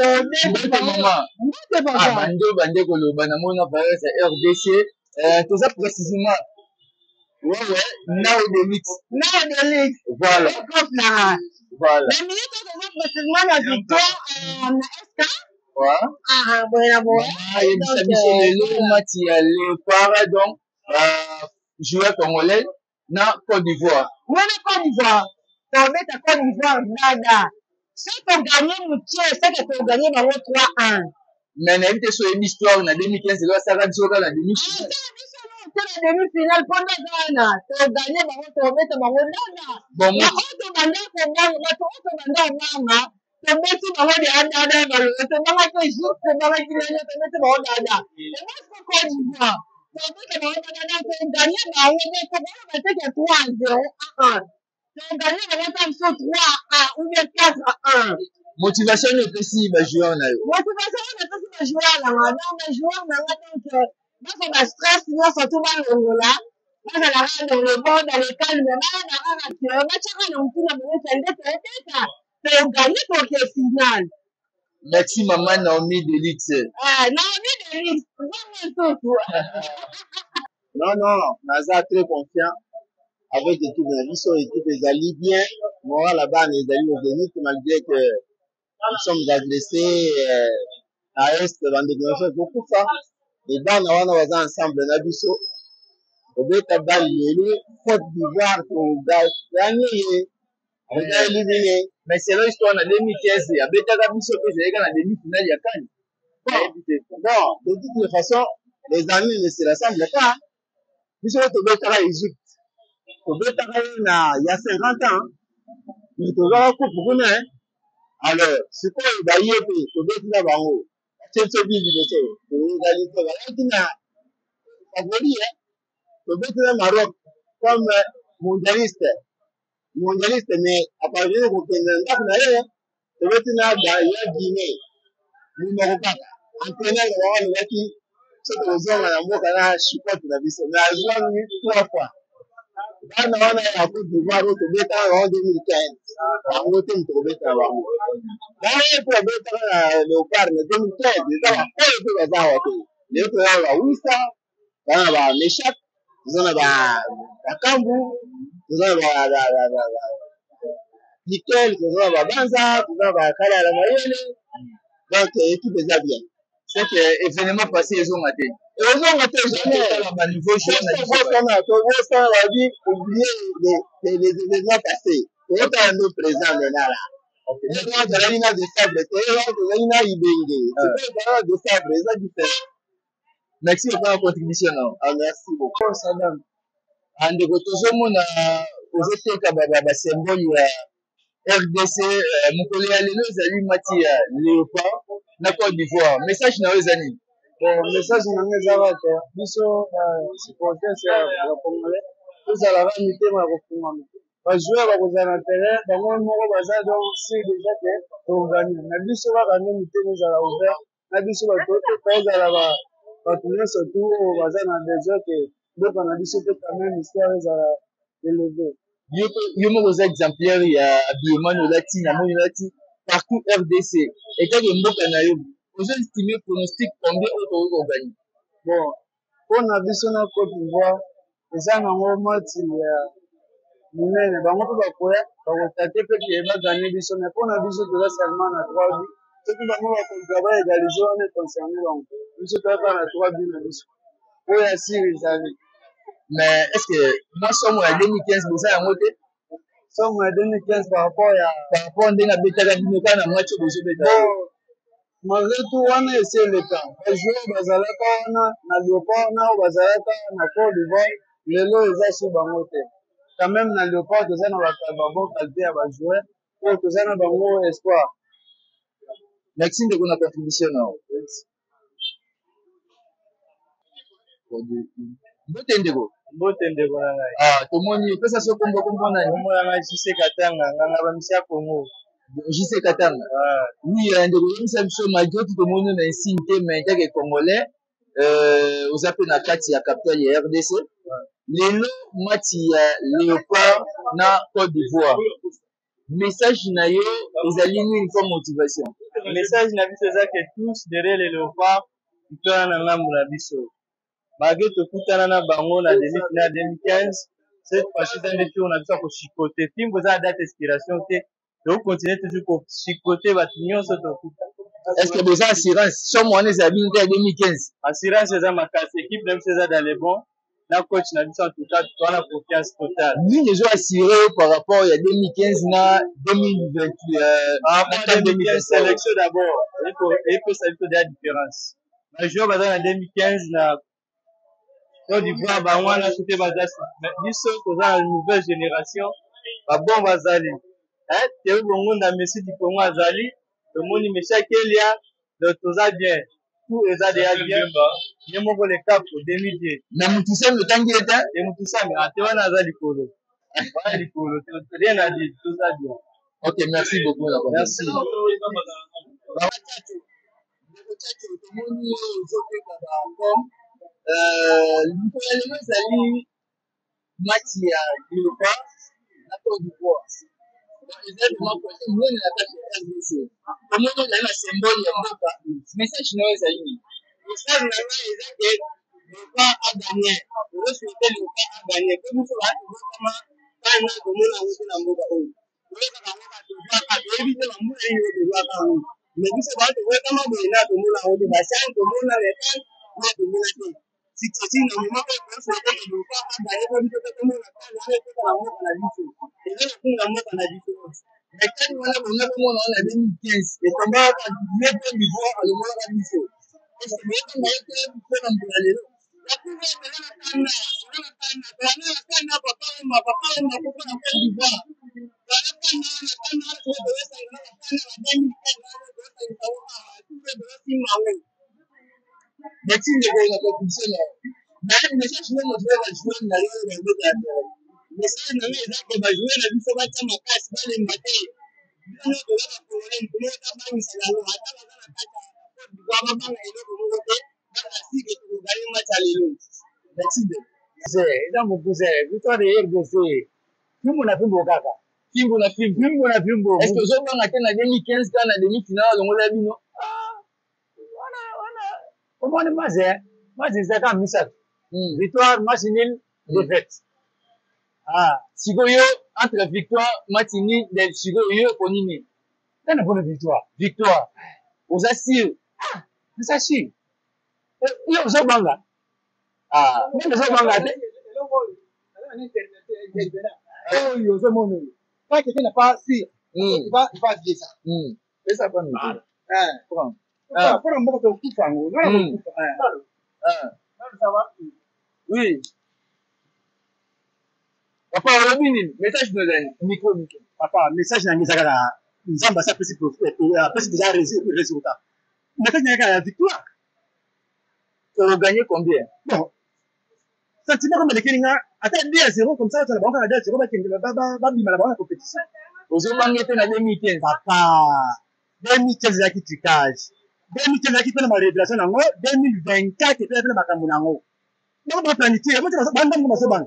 bande koloba na mona virus ya RDC toza précisément ouais now de luxe voilà voilà mais minute toza précisément la victoire na SK yebisa biso lelo mati ya Léopard donc joueur congolais na Côte d'Ivoire tobeta Côte d'Ivoire dada si toganye mokie seke toganye bango 3-1 mais nayebi te so yebi histoire na 2015 elo asala biso kaka na demi-finale mpo nde wana toganye bango tobeta bango dada bato oyo tobanda komanga tobeti bango dada baloba tobangaki juste tobangaki nani tobeti bango dada emosko Côte d'Ivoire tobeta bango dada toganye bango tokoloba teke 3-0 toganye bango ta biso 3-1 ou bien 4-1 motivation opesi bajoueur na yo motivation opesi bajoueur nanga donc bajoueur nanga donc baza bastress nyonso to balongola bazalaka dans le bon dans le calme bana kaka te batiaka na motuna bonesa nde tobeta toganye toke finale merci maman Naomi Delix Naomi Delix zango non naza très confiant avec l'équipe de Nabiso, l'équipe des alliés bien. Moi, là-bas, les alliés au Zénith, malgré que nous sommes agressés à Est, dans des dimensions beaucoup ça. Les bancs, on va ensemble, Nabiso. Au Beta Bal, Côte d'Ivoire, pour gagner. Mais c'est l'histoire en 2015, il y a Beta Nabiso qui est dans la demi-finale, il y a Cannes. Bon, de toute façon, les amis ne se rassemblent pas. Ils sont au Beta Égypte. Il y a 50 ans, il y a beaucoup de gens. Alors, c'est quoi le baillet pour le Beta Bango? C'est ce qu'il dit. Il y a favori, le Beta Maroc, comme mondialiste, mais à partir de Guinée, le Beta Guinée, le Maroc, entraîneur de la qui se pose à la Mokana, chipote la vie, mais à 3 fois. Bana wana ya Côte d'Ivoire tobeta en 2015 bango te tobeta bango bana tobeta na Léopard na 2015 eza bakoyo mpe baza awa te leo toza na bawisa toza na bameshak toza na bakambu toza na pikel toza na babanza toza na bakala ya mayele donc équipe eza bien c'est que événement passé ezonga te jamais à niveau on a dit oublier les événements passés. On a nos présents maintenant là. On a de sable, on a ibenge. C'est de sable, c'est différent. Merci pour la contribution. Merci beaucoup. Sadam. Ande ko tozomona ozoteka ba symbole ya RDC mokolo ya lelo ezali mati ya Léopard na Côte d'Ivoire. Message na yo ezali message na nga eza kaka biso supporters ya bacongolais tozalaka mitema ya kofungama bajoueur bakozala na terrain bango moko baza donc sur déjà ke toganye na biso kaka nde mitema ezala ouvert na biso bato tozala bato nyonso tu oyo baza na désir ke mboka na biso pe quand même histoire ezala élevé yo moko oza exemplaire ya habillement olati na moni olati partout RDC etake mboka na yo ozo estimer pronostic combien oyo tokoki koganye bon mpona biso na Côte d'Ivoire eza nango mati ya monene bango mpe bakoya bakotate mpe ke baganye biso mais mpona biso toza seulement na 3 buts soki bango bakoka baégalize wana concerne bango biso toyaka na 3 buts na biso oyo asiri ezali mais est ce que moi somo ya 2015 boza yango te somo ya 2015 par rapport ndenge abetaka bino kaka na match oyo bozobeta malgré tout wana esi eleka bajoueur bazalaka wana na Léopard na oyo bazalaka na Côte d'Ivoire lelo eza sur bango te quand même na Léopard toza na babon qualité ya bajoueur oyo toza na bango espoir merci ndeko na contribution nao mbote ndeko na ngai tomoni opesa so kombo nani kombo na ngai Jise Katanga nganga bamisi ya Congo Jise Katanga oui ndeko yebisa biso malgré tout tomoni na insigne te mais ntake congolais oza mpe na kati ya capitale ya RDC lelo mati ya Léopard na Côte d'Ivoire message na yo ezali nini comme motivation message na biso eza que tous derrière les léopards victoire na ngambo na biso malgré tokutana na bango na demi-finale 2015 cette fois-ci eza nde tour na biso ya kochicote fimbo eza date inspiration te tokocontinue toujours kochicote bato nyonso tokuta. Est-ce que déjà assurance somme wana ezali nde ya 2015 assurance eza makasi équipe na biso eza dans les bons na coach na biso en tout cas toana confiance totale nini ezo assuré par rapport ya 2015 na 2020 sélection d'abord epesa biso de la différence bajoueur baza na 2015 na Côte d'Ivoire bango wana soki baza biso toza na nouvelle génération babon bazali teu bongo na Messi du Congo azali tomoni Messi Kelia donc toza bien tout eza deya bien ye moko le cap 2010 na mutusami otangi eta ye mutusami ate wana aza likolo wana likolo rien à dire toza bien. Ok, merci beaucoup. Merci. Literalement, ezali match ya Léopard na Côte d'Ivoire. Ezali makote monene na kati ya RDC. Tomoni ezali na symbole ya mboka. Message na yo ezali nini? Message na yo eza ke Léopard a gagné. Souhaiter Léopard a gagné. Pe biso batomona kana komona ngo te na mboka oyo. Oyebaka ngo batozwaka toyebi te bambula nini tozwaka ngo. Mais biso batokotama boye na tomona ngo te basani tomona lekan na tomona te. Successing na moment oyo tosouhaiter ke Léopard a gagné po biso te tomona kana ngo ekota na mboka na biso. Eza na kunga mboka na biso. Mais kani wana bonna komona wana 2015 etombaka ye Côte d'Ivoire alomonaka biso. Est-ce que boyeba na ye te mpona mbula lelo? Yakuba ezala na kanda ezala na kanda papa oma kufa na Côte d'Ivoire. Ezala kanda wana kanda wana soki toyosangana na kanda na 2015 wana toyosangisa ngo awa tupe toyosimba ngo. Beti ndeko na conclusion na yo. Mais message no motivé bajoueur na yo bamboka ya terrain. Message na yo eza ke bajoueur na biso batya makasi balemba te. Bino toza bacongolais tomoko tabangisa bango ata baza na kati ya Côte d'Ivoire babanga eloko moko te bakasike tokoganye match ya lelo. Merci de. Eza mokuse victoire de RDC fimbo na fimbo kaka Fimbo na fimbo. Est-ce que ozobanga te na 2015 kaka na demi-finale alongola bino? wana omoni match eza kaka misato victoire match nul défaite. Sikoyo entre victoire match nul de sikoyo po nini? Tena pona Victoire. Oza sûr? eza sûr yo ozobanga mimi ozobanga te oyo ozomona oyo pas quelqu'un n'a pas sûr il va dire ça Pesa kwa nini? Pour mboka tokufa ngo Oui. Papa olobi nini? Message nozali micro. papa message na ngeza kaka nzambe asapesi apesi déjà résultat message na kaka ya victoire Gagné combien? bon sentiment comme lekeli nga ata 2-0 comme ça tala bango na 2-0 bakende babima na bango na compétition Ozobanga te na 2015. papa 2015 ezalaki tricage 2015 ezalaki mpe na barévélation nango 2024 epena mpe na makambo nango bango baplanifie bandango bazobanga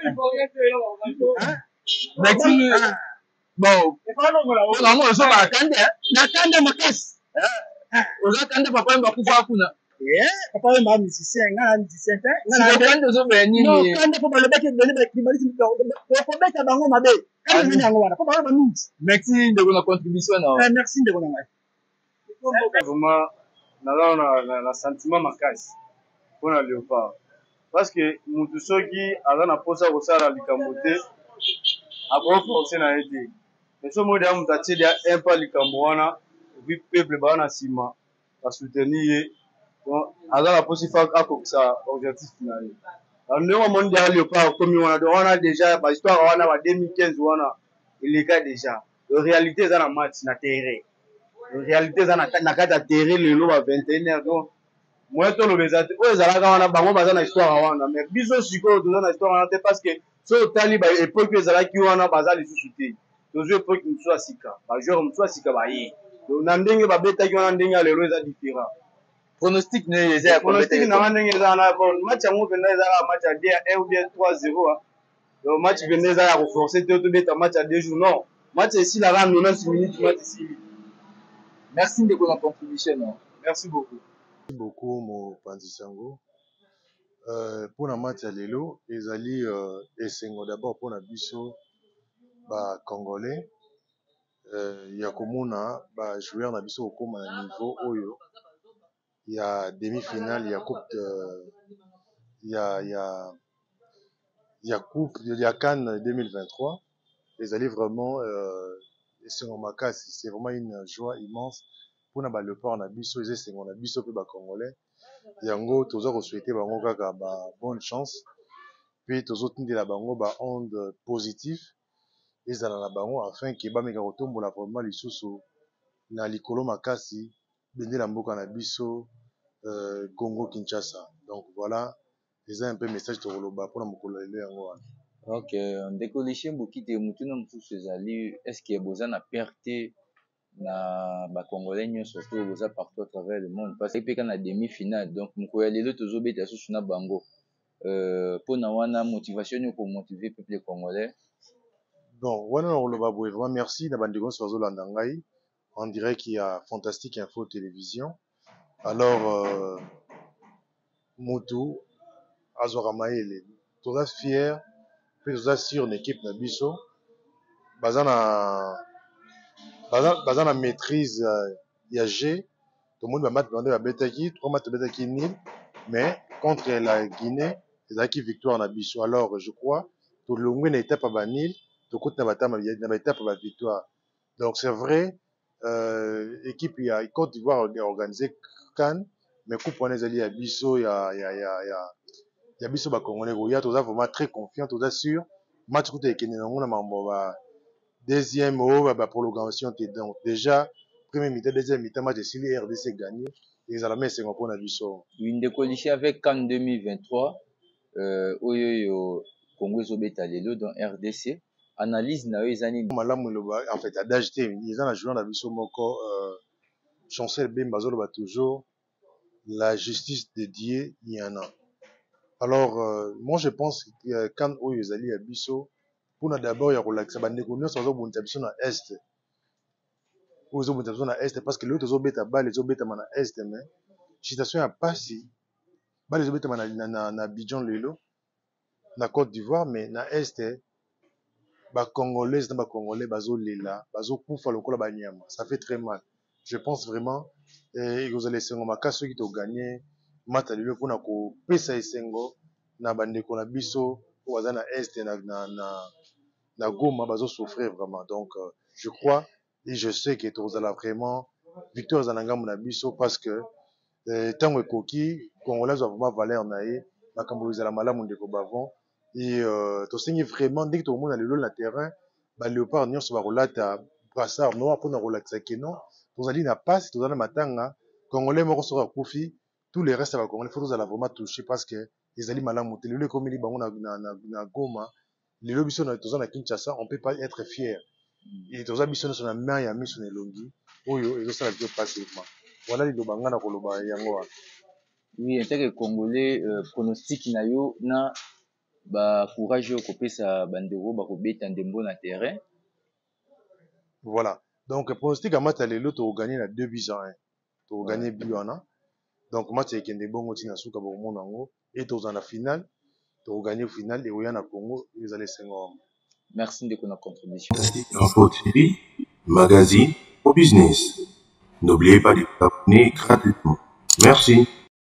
Bango ozobanga kande nakanda makasi oza kande papa yemba kufa kuna. papa oyo maa musicien nga na musicien te Kande ozobaya nini? kande mpo balobaki okobeta bango mabe kande nini yango wana mpo bango bamingi Merci ndeko na contribution na. merci ndeko na ngai Vraiment naza na sentiment makasi mpona Léopard parce que mutu soki aza na mposa kosala likambo te akoforce na ye te mais so modi ya mutu atie dia impa likambo wana epuis peuple baa na nsima basoutenir ye donc aza na mposa ifa akokisa objectif na ye ndenge omoni dia Léopard komi wana donc wana déjà bahistoire wana ba 2015 wana eleka déjà réalité eza na match na terrain réalité eza na kati ya terrain lelo ba 21h donc moye toloba eza te oyo ezalaka wana bango baza na histoire wana mais biso sikoyo toza na histoire wana te parce que so otali baépoke oyo ezalaki wana baza lisusu te tozwi époke mosusu ya sika bajoueur mosusu ya sika baye na ndenge babetaki wana ndenge ya lelo eza différent. Pronostic ne eza ya pronostic nanga ndenge eza wana bon match yango mpenza ezalaka match ya 1 ou bien 3-0 donc match mpenza eza ya koforce te tobeta match ya 2 jours non match esilaka 90 minutes match esili Merci de la contribution. Merci beaucoup. Merci beaucoup, mon Panzisango. Pour la match à l'élo, les alliés d'abord pour la biso, Congolais. Il y a comme joueur na biso au niveau Oyo. Il y a demi-finale, il y a coupe il y a Cannes 2023. Les alliés vraiment c'est vraiment une joie immense pour na le port na biso ils na biso pe Congolais. Yango tozo souhaiter bango kaka bonne chance. Puis tozo tindela bango onde positive ezala na bango afin que bameka kotombola vraiment lisusu na likolo makasi bendela mboka na biso Congo Kinshasa. Donc voilà, c'est un peu message de Roloba pour la mokolo lelo yango wana. Ok, ndeko lishe mbokite mutuna mususu ezali est-ce que boza na perte na ba congolais nyonso to boza partout à travers le monde parce que peka na demi-finale donc mokolo ya lelo tozobeta susu na bango pona wana motivation ko motiver peuple congolais. Bon, wana Roloba boye vraiment merci na bandeko so bazolanda ngai. On dirait qu'il y a Fantastique Info Télévision. Alors Moutou Azora Maele, toza fier, puis toza sur une équipe na biso. Bazana maîtrise ya G. Tout le monde va mettre dans betaki, 3 matchs betaki nil, mais contre la Guinée, c'est qui victoire na biso. Alors je crois tout le monde na étape à nil, tout côté na étape à victoire. Donc c'est vrai équipe ya Côte d'Ivoire organisé CAN, mais coupe on est allé à biso ya biso ba Congolais goya toza vraiment très confiant, toza sûr match côté Kenya na mambo deuxième prolongation donc déjà premier mi-temps deuxième mi-temps match si les RDC gagné ils allaient mettre 5 points na biso. Une qualifié avec CAN 2023 oyo Congo ezobeta lelo dans RDC. Analyse na yo ezani malamu loba en fait adage te ils ont joué na biso moko Chancel Bemba zoloba toujours la justice de Dieu il y en a. Alors moi je pense que quand oyo ezali ya biso pour d'abord ya relaxer bandeko nyonso bazobundisa biso na est oyo ezobundisa biso na est parce que l'autre ezobeta balle ezobetama na est mais situation ya pasi balle ezobetama na Abidjan lelo na Côte d'Ivoire mais na est Congolais na Congolais bazolela bazokufa lokola banyama ça fait très mal. Je pense vraiment ekozala esengo makasi soki toganye mata lelo mpona kopesa esengo na bandeko na biso oyo baza na est na Goma bazosouffrir vraiment. Donc je crois et je sais que tozala vraiment victoire ezala ngambo na biso parce que ntango ekoki Congolais azwa vraiment valeur na ye makambo ezala malamu ndeko bavon et tosengi vraiment ndenge tokomona lelo na terrain baléopard nyonso bakolata brassard noir mpona kolakisa keno tozali na pasi tozali na matanga Congolais moko soki akufi tous les restes ya bacongolais faut tozala vraiment touché parce que ezali malamu te lelo ekomeli bango na Goma lelo biso toza na Kinshasa on peut pas être fier et toza biso nyonso na main ya miso na elongi oyo ezosala biso passivement voilà liloba nga na koloba yango wana. Oui, en tant que Congolais, pronostic na yo na ba courage yo kopesa bandeko ba kobeta ndembo na terrain. Voilà. Donc pronostic à match lelo to gagner na 2-1. To gagner but wana. Donc match ekende bongo tina suka ba mona ngo et to za na finale to gagner finale et oya na Congo ils allaient s'engomba. Merci de ton contribution. Info TV, magazine au business. N'oubliez pas de vous abonner gratuitement. Merci.